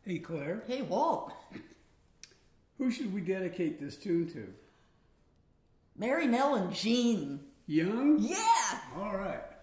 Hey, Claire. Hey, Walt. Who should we dedicate this tune to? Mary, Nell, and Jean. Young? Yeah! All right.